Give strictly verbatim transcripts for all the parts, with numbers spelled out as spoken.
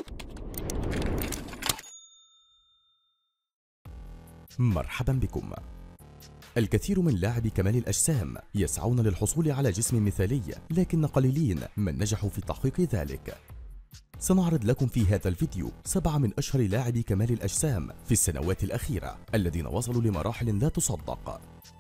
مرحبا بكم. الكثير من لاعبي كمال الأجسام يسعون للحصول على جسم مثالي، لكن قليلين من نجحوا في تحقيق ذلك. سنعرض لكم في هذا الفيديو سبعة من أشهر لاعبي كمال الأجسام في السنوات الأخيرة الذين وصلوا لمراحل لا تصدق.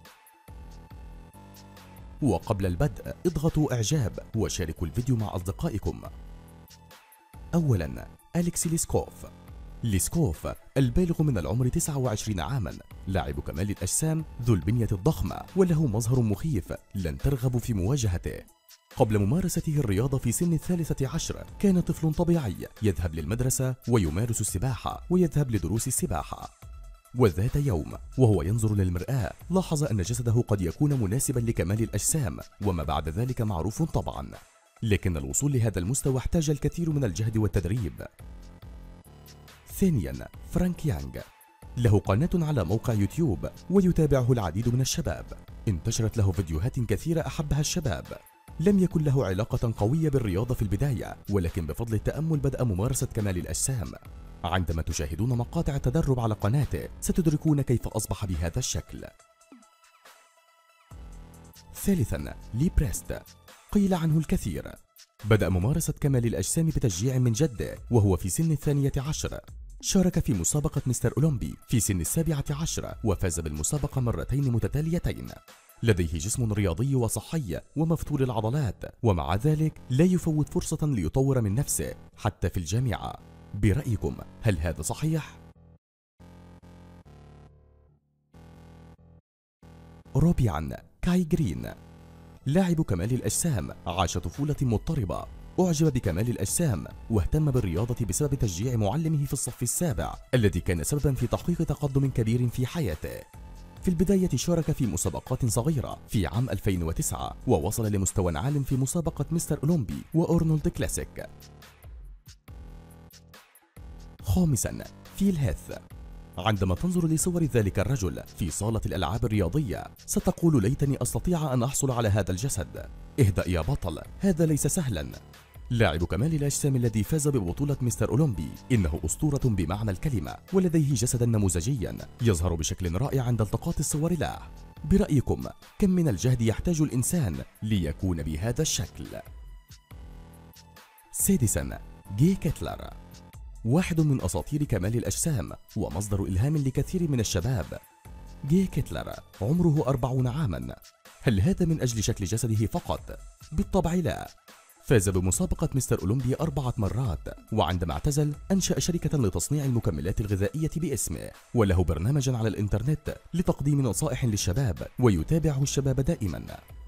وقبل البدء اضغطوا إعجاب وشاركوا الفيديو مع أصدقائكم. أولاً، أليكسي ليسكوف. ليسكوف البالغ من العمر تسعة وعشرين عاماً، لاعب كمال الأجسام ذو البنية الضخمة وله مظهر مخيف لن ترغبوا في مواجهته. قبل ممارسته الرياضة في سن الثالثة عشر كان طفل طبيعي يذهب للمدرسة ويمارس السباحة ويذهب لدروس السباحة. وذات يوم وهو ينظر للمرآة لاحظ أن جسده قد يكون مناسبا لكمال الأجسام، وما بعد ذلك معروف طبعا، لكن الوصول لهذا المستوى احتاج الكثير من الجهد والتدريب. ثانيا، فرانك يانغ. له قناة على موقع يوتيوب ويتابعه العديد من الشباب. انتشرت له فيديوهات كثيرة أحبها الشباب. لم يكن له علاقة قوية بالرياضة في البداية، ولكن بفضل التأمل بدأ ممارسة كمال الأجسام. عندما تشاهدون مقاطع التدرب على قناته ستدركون كيف أصبح بهذا الشكل. ثالثا، لي بريست. قيل عنه الكثير. بدأ ممارسة كمال الأجسام بتشجيع من جده وهو في سن الثانية عشر. شارك في مسابقة مستر أولمبي في سن السابعة عشر وفاز بالمسابقة مرتين متتاليتين. لديه جسم رياضي وصحي ومفتول العضلات، ومع ذلك لا يفوت فرصة ليطور من نفسه حتى في الجامعة. برأيكم هل هذا صحيح؟ رابعا، كاي جرين. لاعب كمال الأجسام عاش طفولة مضطربة. أعجب بكمال الأجسام واهتم بالرياضة بسبب تشجيع معلمه في الصف السابع الذي كان سببا في تحقيق تقدم كبير في حياته. في البداية شارك في مسابقات صغيرة في عام ألفين وتسعة ووصل لمستوى عال في مسابقة مستر أولمبي وأرنولد كلاسيك. خامسا، فيل هيث. عندما تنظر لصور ذلك الرجل في صالة الألعاب الرياضية ستقول ليتني أستطيع أن أحصل على هذا الجسد. اهدأ يا بطل، هذا ليس سهلا. لاعب كمال الأجسام الذي فاز ببطولة مستر أولمبي إنه أسطورة بمعنى الكلمة، ولديه جسدا نموذجيا يظهر بشكل رائع عند التقاط الصور له. برأيكم كم من الجهد يحتاج الإنسان ليكون بهذا الشكل؟ سادسا، جي كيتلر. واحد من أساطير كمال الأجسام ومصدر إلهام لكثير من الشباب. جي كيتلر عمره أربعون عاما. هل هذا من أجل شكل جسده فقط؟ بالطبع لا. فاز بمسابقة مستر أولمبيا أربعة مرات، وعندما اعتزل أنشأ شركة لتصنيع المكملات الغذائية باسمه، وله برنامجا على الإنترنت لتقديم نصائح للشباب ويتابعه الشباب دائما.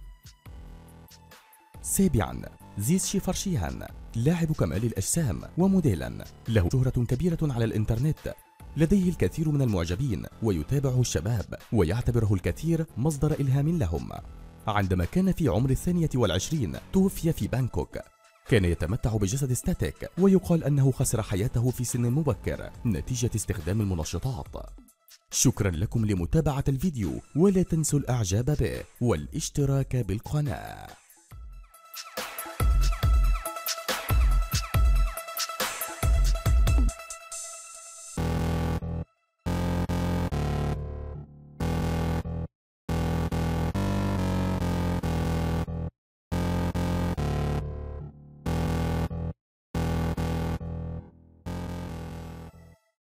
سابعا، زيس شيفرشيان. لاعب كمال الأجسام وموديلا، له شهرة كبيرة على الإنترنت. لديه الكثير من المعجبين ويتابعه الشباب ويعتبره الكثير مصدر إلهام لهم. عندما كان في عمر الثانية والعشرين توفي في بانكوك. كان يتمتع بجسد ستاتيك، ويقال أنه خسر حياته في سن مبكر نتيجة استخدام المنشطات. شكرا لكم لمتابعة الفيديو، ولا تنسوا الإعجاب به والاشتراك بالقناة.